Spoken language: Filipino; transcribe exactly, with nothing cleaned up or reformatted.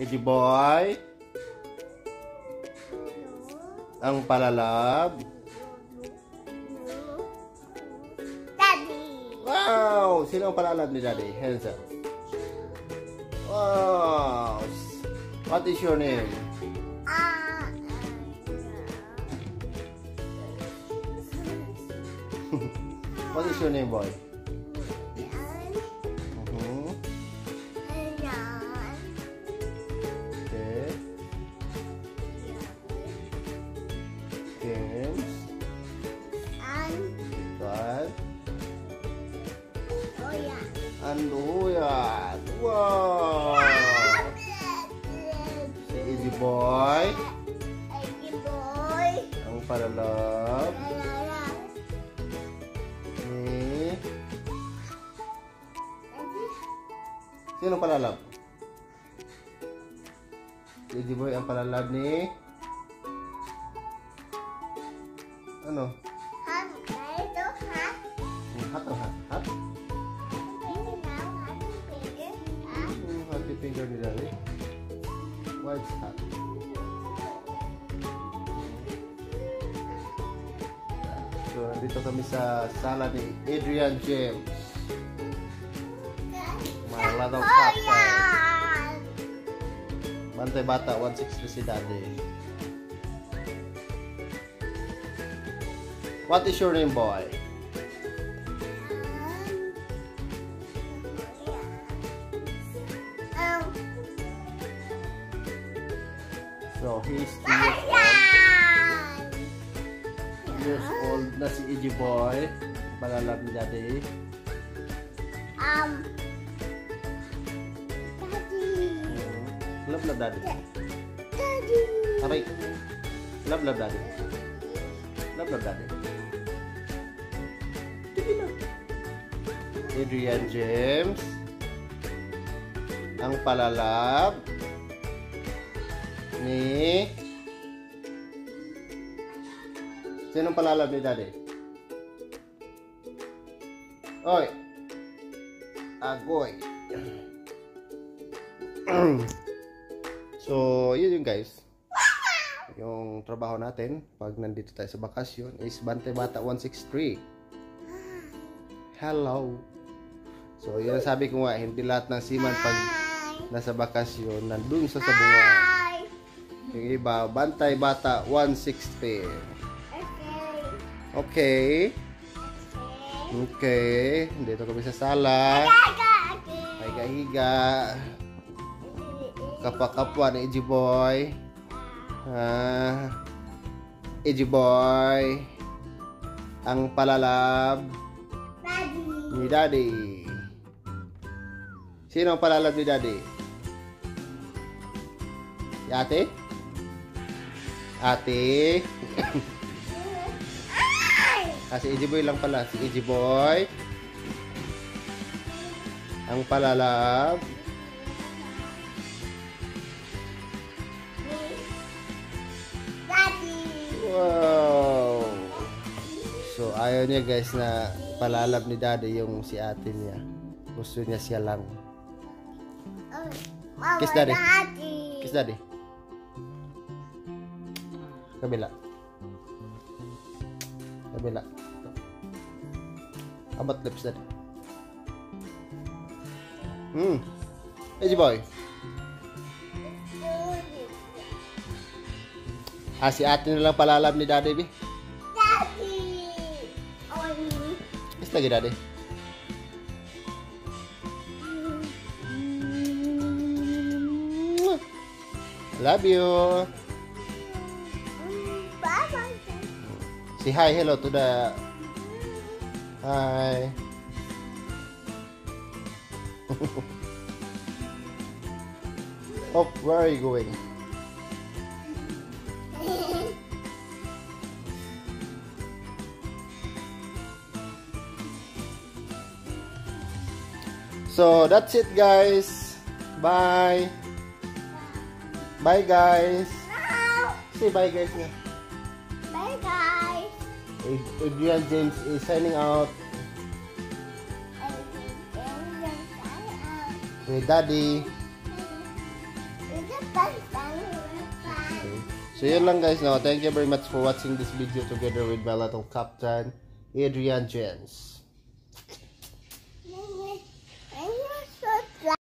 Eji Boy. Ang palalab. Daddy. Wow! Sino ang palalab ni Daddy? Hands up. Wow! What is your name? Ah. What is your name, boy? Yan. Mhm. Yan. Okay. James. Yan. Ikaw. Oh, yan. Anduyan. Wow! Si Eji Boy. Eji Boy. Ang palalab. Lalala. Ni... Sino palalab? Si Eji Boy ang palalab ni... Ano? Han, ito, ha? Hat ang hat? Hat? Pwede na, ha? Pwede, ha? Hmm, happy finger ni Daddy. What's hat? So, nandito kami sa sala ni Adrian James. My lot of Oh, hot yan. Bantay bata, one sixty si Daddy. What is your name, boy? Um, So, he's two years old. yan. Years old na si Eji Boy. Palalab ni Daddy. Um, Daddy. Love, love, Daddy. Daddy. Aray. Love, love, Daddy. Love, love, Daddy. Adrian James. Ang palalab ni... Sinong palalab ni Daddy? Oy! Agoy! So, yun yung guys. Yung trabaho natin pag nandito tayo sa bakasyon is Bantay Bata one sixty-three. Hello! So, yun ang sabi ko nga, hindi lahat ng seaman pag nasa bakasyon nandun sa sabungan. Hi. Yung iba, Bantay Bata one sixty. Okay. Okay. Okay. Dito kami sa sala. Higa-higa. Kapwa-kapwa ni Eji Boy. Ah, Eji Boy. Ang palalab Daddy. ni Daddy. Sino ang palalab ni Daddy? Si ate? Ate? Ah, si Eji Boy lang pala. Si Eji Boy. Ang palalab. Daddy. Wow! So, ayaw niya guys na palalab ni Daddy yung si ate niya. Gusto niya siya lang. Mama, Kiss Daddy. Daddy. Kiss Daddy. Kabila. Kabila. Abot lips Daddy. Hmm. Eji Boy. Ah, si ate na lang palalab ni Daddy, Bi. Daddy. Oh, Kiss lagi, Daddy. Love you. bye-bye. Say hi, hello to the... Hi. Oh, where are you going? So that's it guys. Bye. Bye guys. Now, Say bye guys nga. bye guys. Ad- Adrian James is signing out with Daddy. Daddy. Bye bye. Okay. So yun lang guys, no? Thank you very much for watching this video together with my little captain, Adrian Jens.